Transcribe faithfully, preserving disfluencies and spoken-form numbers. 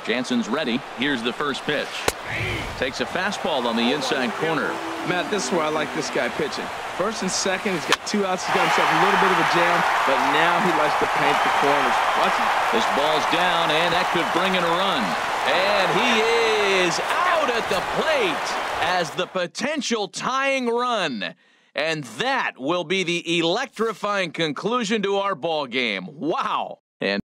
Jansen's ready. Here's the first pitch. Takes a fastball on the inside corner. Matt, this is where I like this guy pitching. First and second, he's got two outs. He's got himself a little bit of a jam, but now he likes to paint the corners. Watch him. This ball's down, and that could bring in a run. And he is out at the plate as the potential tying run. And that will be the electrifying conclusion to our ball game. Wow. And